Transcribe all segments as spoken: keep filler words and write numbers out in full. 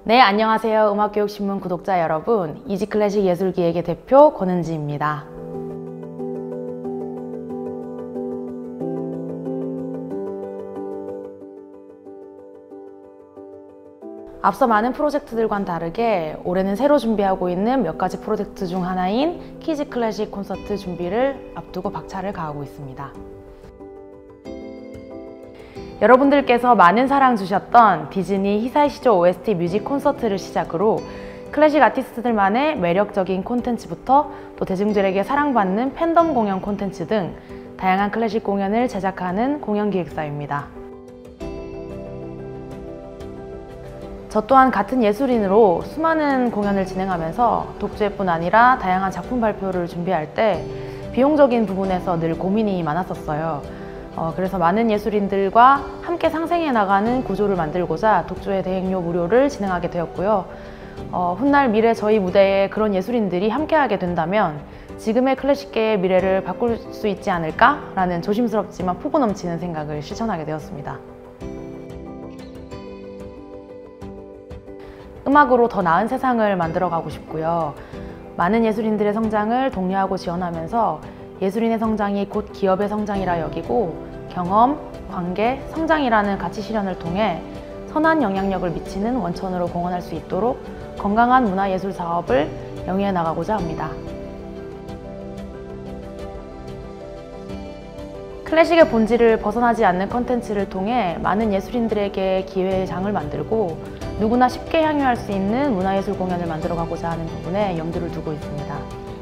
네, 안녕하세요. 음악교육신문 구독자 여러분, 이지클래식 예술기획의 대표 권은지입니다. 앞서 많은 프로젝트들과는 다르게 올해는 새로 준비하고 있는 몇 가지 프로젝트 중 하나인 키즈 클래식 콘서트 준비를 앞두고 박차를 가하고 있습니다. 여러분들께서 많은 사랑 주셨던 디즈니 히사이시조 오에스티 뮤직 콘서트를 시작으로 클래식 아티스트들만의 매력적인 콘텐츠부터 또 대중들에게 사랑받는 팬덤 공연 콘텐츠 등 다양한 클래식 공연을 제작하는 공연기획사입니다. 저 또한 같은 예술인으로 수많은 공연을 진행하면서 독주회뿐 아니라 다양한 작품 발표를 준비할 때 비용적인 부분에서 늘 고민이 많았었어요. 어, 그래서 많은 예술인들과 함께 상생해 나가는 구조를 만들고자 독주회 대행료 무료를 진행하게 되었고요. 어, 훗날 미래 저희 무대에 그런 예술인들이 함께하게 된다면 지금의 클래식계의 미래를 바꿀 수 있지 않을까라는 조심스럽지만 포부 넘치는 생각을 실천하게 되었습니다. 음악으로 더 나은 세상을 만들어가고 싶고요. 많은 예술인들의 성장을 독려하고 지원하면서 예술인의 성장이 곧 기업의 성장이라 여기고 경험, 관계, 성장이라는 가치 실현을 통해 선한 영향력을 미치는 원천으로 공헌할 수 있도록 건강한 문화예술 사업을 영위해 나가고자 합니다. 클래식의 본질을 벗어나지 않는 컨텐츠를 통해 많은 예술인들에게 기회의 장을 만들고 누구나 쉽게 향유할 수 있는 문화예술 공연을 만들어가고자 하는 부분에 염두를 두고 있습니다.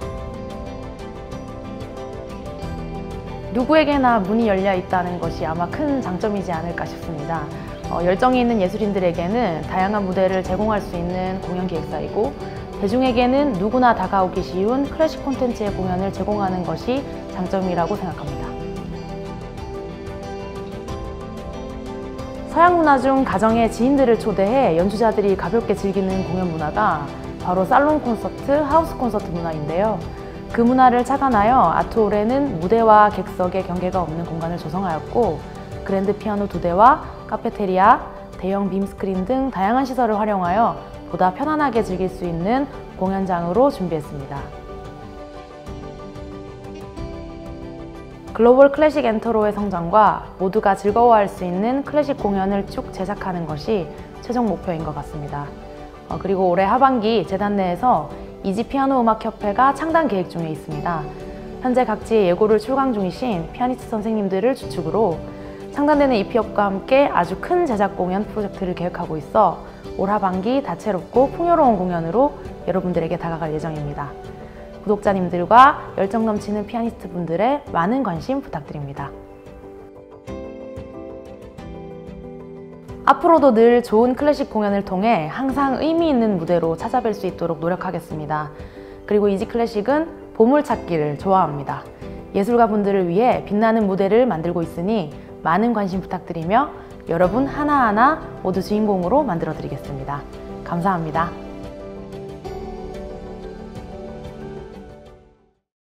누구에게나 문이 열려 있다는 것이 아마 큰 장점이지 않을까 싶습니다. 어, 열정이 있는 예술인들에게는 다양한 무대를 제공할 수 있는 공연기획사이고 대중에게는 누구나 다가오기 쉬운 클래식 콘텐츠의 공연을 제공하는 것이 장점이라고 생각합니다. 서양 문화 중 가정의 지인들을 초대해 연주자들이 가볍게 즐기는 공연 문화가 바로 살롱 콘서트, 하우스 콘서트 문화인데요. 그 문화를 착안하여 아트홀에는 무대와 객석의 경계가 없는 공간을 조성하였고 그랜드 피아노 두 대와 카페테리아, 대형 빔스크린 등 다양한 시설을 활용하여 보다 편안하게 즐길 수 있는 공연장으로 준비했습니다. 글로벌 클래식 엔터로의 성장과 모두가 즐거워할 수 있는 클래식 공연을 쭉 제작하는 것이 최종 목표인 것 같습니다. 어, 그리고 올해 하반기 재단 내에서 이지피아노음악협회가 창단 계획 중에 있습니다. 현재 각지의 예고를 출강 중이신 피아니스트 선생님들을 주축으로 창단되는 이피업과 함께 아주 큰 제작 공연 프로젝트를 계획하고 있어 올 하반기 다채롭고 풍요로운 공연으로 여러분들에게 다가갈 예정입니다. 구독자님들과 열정 넘치는 피아니스트 분들의 많은 관심 부탁드립니다. 앞으로도 늘 좋은 클래식 공연을 통해 항상 의미 있는 무대로 찾아뵐 수 있도록 노력하겠습니다. 그리고 이지클래식은 보물찾기를 좋아합니다. 예술가분들을 위해 빛나는 무대를 만들고 있으니 많은 관심 부탁드리며 여러분 하나하나 모두 주인공으로 만들어 드리겠습니다. 감사합니다.